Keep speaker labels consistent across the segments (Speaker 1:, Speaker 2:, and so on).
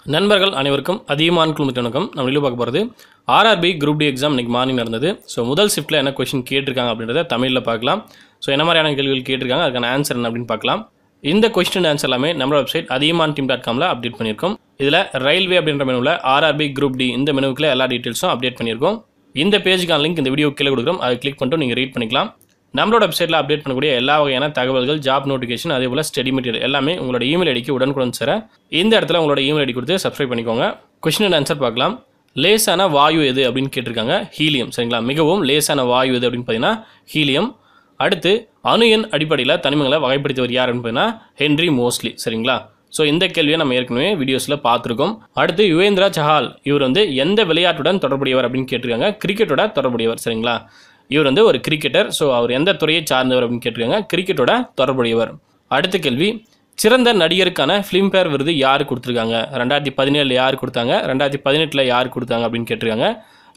Speaker 1: நண்பர்கள் அனைவருக்கும் அதிகமான குழுமத்தின் வணக்கம். நம்ம வீடியோ பார்க்க போகிறது ஆர்ஆர்பி குரூப் டி எக்ஸாம் இன்றைக்கி மார்னிங் நடந்தது. ஸோ முதல் ஷிஃப்ட்டில் என்ன கொஸ்டின் கேட்டிருக்காங்க அப்படின்றத தமிழில் பார்க்கலாம். ஸோ என்ன மாதிரியான கேள்விகள் கேட்டிருக்காங்க, அதுக்கான ஆன்சர் என்ன அப்படின்னு பார்க்கலாம். இந்த கொஸ்டின் ஆன்சர் எல்லாமே நம்மளோட வெப்சைட் adiyamanteam.com அப்டேட் பண்ணியிருக்கோம். இதில் ரயில்வே அப்படின்ற மெனுவில் ஆர்ஆர்பி குரூப் டி இந்த மெனுவுக்குள்ள எல்லா டீட்டெயில்ஸும் அப்டேட் பண்ணியிருக்கோம். இந்த பேஜுக்கான லிங்க் இந்த வீடியோ கீழே கொடுக்குறோம், அதை கிளிக் பண்ணிட்டு நீங்கள் ரீட் பண்ணிக்கலாம். நம்மளோட வெப்சைட்டில் அப்டேட் பண்ணக்கூடிய எல்லா வகையான தகவல்கள், ஜாப் நோட்டிஃபிகேஷன், அதே போல் ஸ்டடி மெட்டீரியல் எல்லாமே உங்களோட இமெயில் ஐடிக்கு உடனுக்குடன் சேர இந்த இடத்துல உங்களோட இமெயில் ஐடி கொடுத்து சப்ஸ்கிரைப் பண்ணிக்கோங்க. கொஸ்டின் அண்ட் ஆன்சர் பார்க்கலாம். லேசான வாயு எது அப்படின்னு கேட்டிருக்காங்க. ஹீலியம். சரிங்களா, மிகவும் லேசான வாயு எது அப்படின்னு பார்த்தீங்கன்னா ஹீலியம். அடுத்து அணு எண் அடிப்படையில் தனிமங்களை வகைப்படுத்தியவர் யார் அப்படின்னு பார்த்தீங்கன்னா ஹென்ரி மோஸ்லி. சரிங்களா, ஸோ இந்த கேள்வியை நம்ம ஏற்கனவே வீடியோஸில் பார்த்துருக்கோம். அடுத்து யுவேந்திரா சஹால், இவர் எந்த விளையாட்டுடன் தொடர்புடையவர் அப்படின்னு கேட்டிருக்காங்க. கிரிக்கெட்டோட தொடர்புடையவர். சரிங்களா, இவர் ஒரு கிரிக்கெட்டர். ஸோ அவர் எந்த துறையை சார்ந்தவர் அப்படின்னு கேட்டிருக்காங்க. கிரிக்கெட்டோட தொடர்புடையவர். அடுத்த கேள்வி, சிறந்த நடிகருக்கான ஃபிலிம்பேர் விருது யார் கொடுத்துருக்காங்க. 2017 யார் கொடுத்தாங்க, 2018 யார் கொடுத்தாங்க அப்படின்னு கேட்டிருக்காங்க.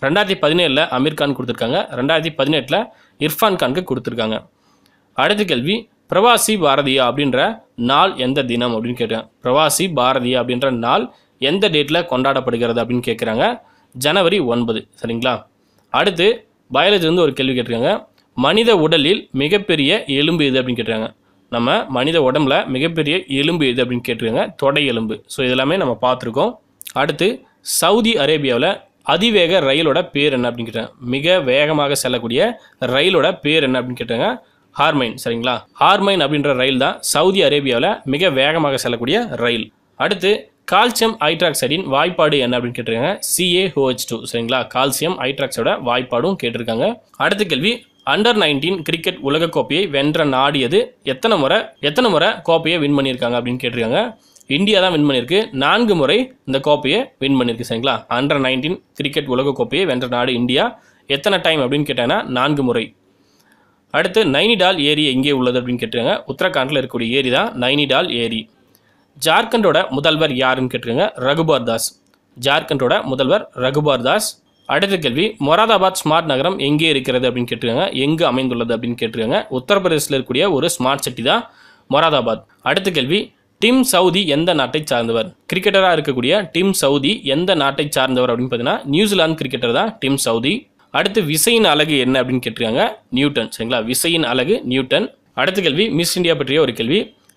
Speaker 1: 2017 அமீர் கான் கொடுத்துருக்காங்க, 2018 இர்ஃபான் கானுக்கு கொடுத்துருக்காங்க. அடுத்த கேள்வி, பிரவாசி பாரதியா அப்படின்ற நாள் எந்த தினம் அப்படின்னு கேட்டாங்க. பிரவாசி பாரதியா அப்படின்ற நாள் எந்த டேட்டில் கொண்டாடப்படுகிறது அப்படின்னு கேட்குறாங்க. ஜனவரி 9. சரிங்களா. அடுத்து பயாலஜிலேருந்து ஒரு கேள்வி கேட்டிருக்காங்க. மனித உடலில் மிகப்பெரிய எலும்பு எது அப்படின்னு கேட்டிருக்காங்க. நம்ம மனித உடம்புல மிகப்பெரிய எலும்பு எது அப்படின்னு கேட்டிருக்காங்க. தொடை எலும்பு. ஸோ இதெல்லாமே நம்ம பார்த்துருக்கோம். அடுத்து சவுதி அரேபியாவில் அதிவேக ரயிலோட பேர் என்ன அப்படின்னு கேட்டாங்க. மிக வேகமாக செல்லக்கூடிய ரயிலோட பேர் என்ன அப்படின்னு கேட்டாங்க. ஹார்மைன். சரிங்களா, ஹார்மைன் அப்படின்ற ரயில் தான் சவுதி அரேபியாவில் மிக வேகமாக செல்லக்கூடிய ரயில். அடுத்து கால்சியம் ஹைட்ராக்சைடின் வாய்ப்பாடு என்ன அப்படின்னு கேட்டிருக்காங்க. CaOH2. சரிங்களா, கால்சியம் ஹைட்ராக்சைடோட வாய்ப்பாடும் கேட்டிருக்காங்க. அடுத்த கேள்வி, அண்டர் 19 கிரிக்கெட் உலகக்கோப்பையை வென்ற நாடு எது, எத்தனை முறை கோப்பையை வின் பண்ணியிருக்காங்க அப்படின்னு கேட்டிருக்காங்க. இந்தியா தான் வின் பண்ணியிருக்கு. 4 முறை இந்த கோப்பையை வின் பண்ணியிருக்கு. சரிங்களா, அண்டர் 19 கிரிக்கெட் உலகக்கோப்பையை வென்ற நாடு இந்தியா. எத்தனை டைம் அப்படின்னு கேட்டாங்கன்னா 4 முறை. அடுத்து நைனிடால் ஏரி எங்கே உள்ளது அப்படின்னு கேட்டிருக்காங்க. உத்தரகாண்டில் இருக்கக்கூடிய ஏரி தான் நைனிடால் ஏரி. ஜார்க்கண்டோட முதல்வர் யாருன்னு கேட்டிருக்காங்க. ரகுபார் தாஸ். ஜார்க்கண்டோட முதல்வர் ரகுபார் தாஸ். அடுத்த கேள்வி, மொராதாபாத் ஸ்மார்ட் நகரம் எங்கே இருக்கிறது அப்படின்னு கேட்டிருக்காங்க. எங்கு அமைந்துள்ளது அப்படின்னு கேட்டிருக்காங்க. உத்தரப்பிரதேசில் இருக்கக்கூடிய ஒரு ஸ்மார்ட் சிட்டி தான் மொராதாபாத். அடுத்த கேள்வி, டிம் சவுதி எந்த நாட்டை சார்ந்தவர். கிரிக்கெட்டராக இருக்கக்கூடிய டிம் சவுதி எந்த நாட்டை சார்ந்தவர் அப்படின்னு பார்த்தீங்கன்னா நியூசிலாந்து கிரிக்கெட்டர் தான் டிம் சவுதி. அடுத்து விசையின் அலகு என்ன அப்படின்னு கேட்டிருக்காங்க. நியூட்டன். சரிங்களா, விசையின் அலகு நியூட்டன். அடுத்த கேள்வி, மிஸ் இந்தியா பற்றிய ஒரு கேள்வி.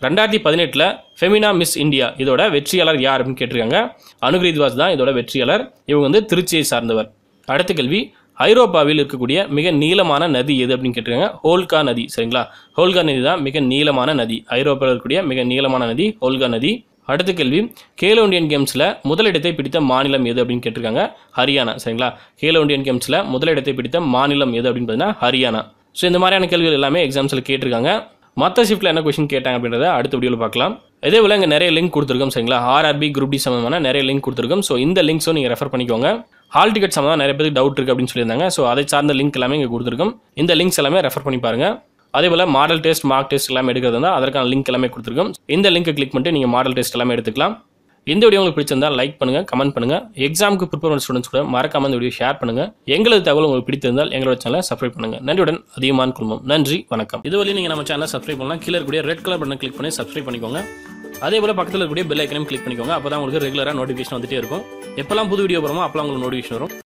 Speaker 1: 2018 ஃபெமினா மிஸ் இந்தியா இதோட வெற்றியாளர் யார் அப்படின்னு கேட்டிருக்காங்க. அனுகிரீத்வாஸ் தான் இதோட வெற்றியாளர். இவங்க திருச்சியை சார்ந்தவர். அடுத்த கேள்வி, ஐரோப்பாவில் இருக்கக்கூடிய மிக நீளமான நதி எது அப்படின்னு கேட்டிருக்காங்க. ஹோல்கா நதி. சரிங்களா, ஹோல்கா நதி தான் மிக நீளமான நதி. ஐரோப்பாவில் இருக்கக்கூடிய மிக நீளமான நதி ஹோல்கா நதி. அடுத்த கேள்வி, கேலோ இண்டியன் கேம்ஸில் முதலிடத்தை பிடித்த மாநிலம் எது அப்படின்னு கேட்டிருக்காங்க. ஹரியானா. சரிங்களா, கேலோ இண்டியன் கேம்ஸில் முதலிடத்தை பிடித்த மாநிலம் எது அப்படின்னு பார்த்தீங்கன்னா ஹரியானா. ஸோ இந்த மாதிரியான கேள்விகள் எல்லாமே எக்ஸாம்ஸில் கேட்டிருக்காங்க. மற்ற ஷிஃப்ட்டில் என்ன கொஸ்டின் கேட்டாங்க அப்படின்றத அடுத்த வீடியோவில் பார்க்கலாம். இதே போல் இங்கே நிறைய லிங்க் கொடுத்துருக்கோம். சரிங்களா, ஆர்ஆர்பி குரூப் டி சம்பந்தமான நிறைய லிங்க் கொடுத்துருக்கோம். ஸோ இந்த லிங்க்ஸும் நீங்கள் ரெஃபர் பண்ணிக்கோங்க. ஹால் டிக்கெட் சம்பந்தமாக நிறைய பேருக்கு டவுட் இருக்குது அப்படின்னு சொல்லியிருந்தாங்க. ஸோ அதை சார்ந்த லிங்க் எல்லாமே இங்கே கொடுத்துருக்கோம். இந்த லிங்க்ஸ் எல்லாமே ரெஃபர் பண்ணி பாருங்கள். அதே போல் மாடல் டெஸ்ட், மார்க் டெஸ்ட் எல்லாமே எடுக்கிறது தான் அதற்கான லிங்க் எல்லாமே கொடுத்துருக்கோம். இந்த லிங்க்கை கிளிக் பண்ணிட்டு நீங்கள் மாடல் டெஸ்ட் எல்லாமே எடுத்துக்கலாம். இந்த வீடியோ உங்களுக்கு பிடிச்சிருந்தால் லைக் பண்ணுங்கள், கமெண்ட் பண்ணுங்கள். எக்ஸாமுக்கு ப்ரிப்பேர் பண்ண ஸ்டூடெண்ட்ஸ் கூட மறக்காம இந்த வீடியோ ஷேர் பண்ணுங்கள். எங்களது தகவல் உங்களுக்கு பிடித்திருந்தால் எங்களோட சேனலை சப்ஸ்கிரைப் பண்ணுங்கள். நன்றியுடன் அதிகமான குழுமம். நன்றி, வணக்கம். இதுவரை நீங்கள் நம்ம சேனலை சப்ஸ்கிரைப் பண்ணலாம். கீழே இருக்கக்கூடிய ரெட் கலர் பட்டனை கிளிக் பண்ணி சப்ஸ்கிரைப் பண்ணிக்கோங்க. அதே போல் பக்கத்தில் இருக்கக்கூடிய பெல் ஐக்கனையும் கிளிக் பண்ணிக்கோங்க. அப்போ தான் உங்களுக்கு ரெகுலராக நோட்டிஃபிகேஷன் வந்துட்டே இருக்கும். எப்போல்லாம் புது வீடியோ போகிறோமோ அப்போலாம் உங்களுக்கு நோட்டிஃபிகேஷன் வரும்.